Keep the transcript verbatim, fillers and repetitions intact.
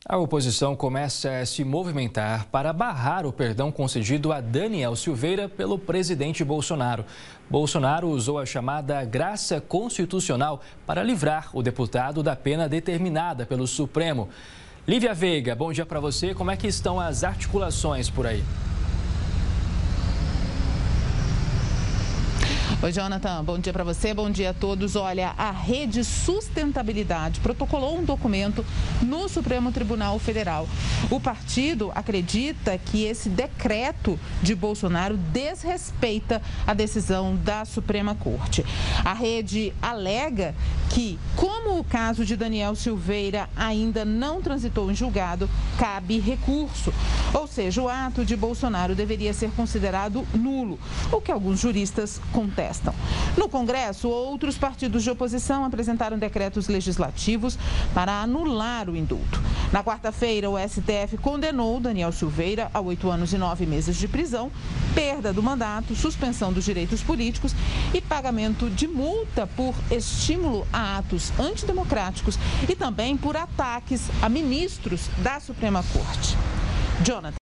A oposição começa a se movimentar para barrar o perdão concedido a Daniel Silveira pelo presidente Bolsonaro. Bolsonaro usou a chamada graça constitucional para livrar o deputado da pena determinada pelo Supremo. Lívia Veiga, bom dia para você. Como é que estão as articulações por aí? Oi, Jonathan, bom dia para você, bom dia a todos. Olha, a Rede Sustentabilidade protocolou um documento no Supremo Tribunal Federal. O partido acredita que esse decreto de Bolsonaro desrespeita a decisão da Suprema Corte. A rede alega que, como o caso de Daniel Silveira ainda não transitou em julgado, cabe recurso. Ou seja, o ato de Bolsonaro deveria ser considerado nulo, o que alguns juristas contestam. No Congresso, outros partidos de oposição apresentaram decretos legislativos para anular o indulto. Na quarta-feira, o S T F condenou Daniel Silveira a oito anos e nove meses de prisão, perda do mandato, suspensão dos direitos políticos e pagamento de multa por estímulo a atos antidemocráticos e também por ataques a ministros da Suprema Corte. Jonathan.